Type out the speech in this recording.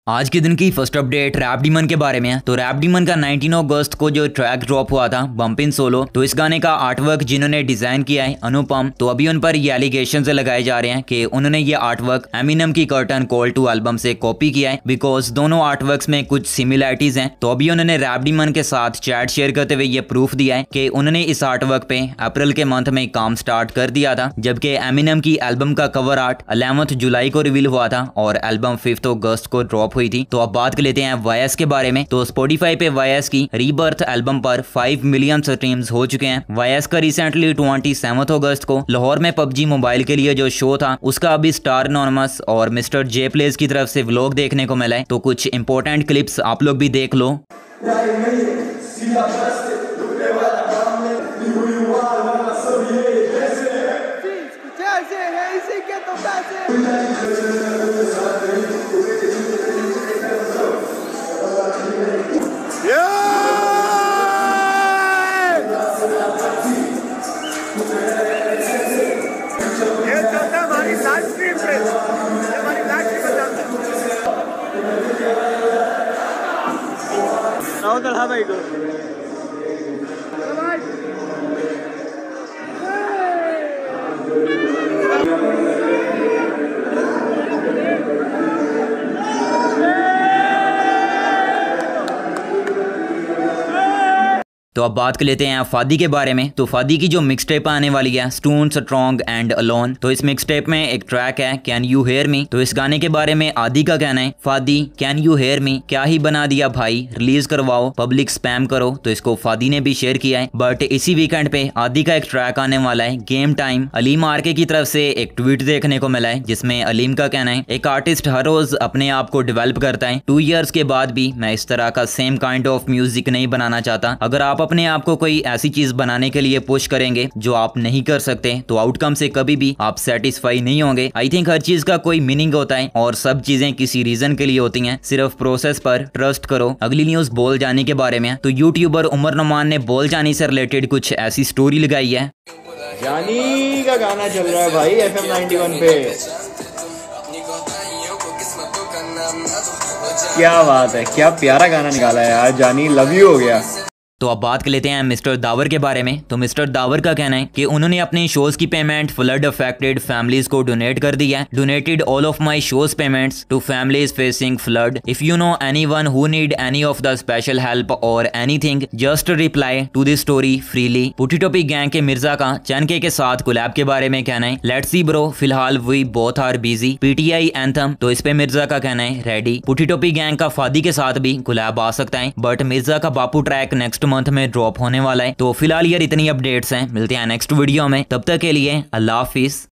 आज के दिन की फर्स्ट अपडेट रैप डीमन के बारे में है। तो रैप डीमन का 19 अगस्त को जो ट्रैक ड्रॉप हुआ था बम्पिन सोलो, तो इस गाने का आर्टवर्क जिन्होंने डिजाइन किया है अनुपम, तो अभी उन पर ये एलिगेशन लगाए जा रहे हैं कि उन्होंने ये आर्टवर्क एमिनेम की कर्टन कॉल टू एल्बम से कॉपी किया है, बिकॉज दोनों आर्टवर्क्स में कुछ सिमिलरिटीज हैं। तो अभी उन्होंने रैप डीमन के साथ चैट शेयर करते हुए ये प्रूफ दिया है कि उन्होंने इस आर्टवर्क पे अप्रैल के मंथ में काम स्टार्ट कर दिया था, जबकि एमिनेम की एल्बम का कवर आर्ट 11 जुलाई को रिवील हुआ था और एल्बम 5 अगस्त को ड्रॉप हुई थी। तो अब बात कर लेते हैं वायस के बारे में। तो स्पॉटिफाई पे वायस की रीबर्थ एल्बम पर 5 मिलियन स्ट्रीम्स हो चुके हैं। वायस का रिसेंटली 27 अगस्त को लाहौर में पबजी मोबाइल के लिए जो शो था उसका अभी स्टार एनोनिमस और मिस्टर जे प्लेस की तरफ से व्लॉग देखने को मिला है। तो कुछ इंपॉर्टेंट क्लिप्स आप लोग भी देख लो। भाई को तो अब बात कर लेते हैं फादी के बारे में। तो फादी की जो मिक्स टेप आने वाली है स्टून स्ट्रॉन्ग एंड अलोन, तो इस मिक्स टेप में एक ट्रैक है कैन यू हेयर मी। तो इस गाने के बारे में आदि का कहना है Faadi can you hear me, क्या ही बना दिया भाई, रिलीज करवाओ, पब्लिक स्पैम करो। तो इसको फादी ने भी शेयर किया है। बट इसी वीकेंड पे आदि का एक ट्रैक आने वाला है गेम टाइम। अलीम आरके की तरफ से एक ट्वीट देखने को मिला है जिसमें अलीम का कहना है एक आर्टिस्ट हर रोज अपने आप को डेवलप करता है, 2 ईयर्स के बाद भी मैं इस तरह का सेम काइंड ऑफ म्यूजिक नहीं बनाना चाहता। अगर आप अपने आप को कोई ऐसी चीज बनाने के लिए पुश करेंगे जो आप नहीं कर सकते तो आउटकम से कभी भी आप सेटिस्फाई नहीं होंगे। आई थिंक हर चीज का कोई मीनिंग होता है और सब चीजें किसी रीजन के लिए होती हैं, सिर्फ प्रोसेस पर ट्रस्ट करो। अगली न्यूज बोल जानी के बारे में। तो यूट्यूबर उमर नुमान ने बोल जानी से रिलेटेड कुछ ऐसी स्टोरी लगाई है। जानी का गाना चल रहा है भाई FM 91 पे, क्या बात है, क्या प्यारा गाना निकाला है यार, जानी लव यू हो गया। तो अब बात कर लेते हैं मिस्टर दावर के बारे में। तो मिस्टर दावर का कहना है कि उन्होंने अपने शोज की पेमेंट फ्लड अफेक्टेड फैमिलीज को डोनेट कर दी है। Donated all of my shows payments to families facing flood. If you know anyone who need any of the special help और anything just reply to this story freely. पुटी टोपी gang के मिर्जा का चनके के साथ कोलैब के बारे में कहना है लेट्स सी ब्रो, फिलहाल we both are busy. PTI anthem, तो इस पे मिर्जा का कहना है रेडी। पुटी टोपी गैंग का फादी के साथ भी कोलैब आ सकता है, बट मिर्जा का बापू ट्रैक नेक्स्ट मंथ में ड्रॉप होने वाला है। तो फिलहाल यार इतनी अपडेट्स हैं, मिलते हैं नेक्स्ट वीडियो में, तब तक के लिए अल्लाह हाफिज।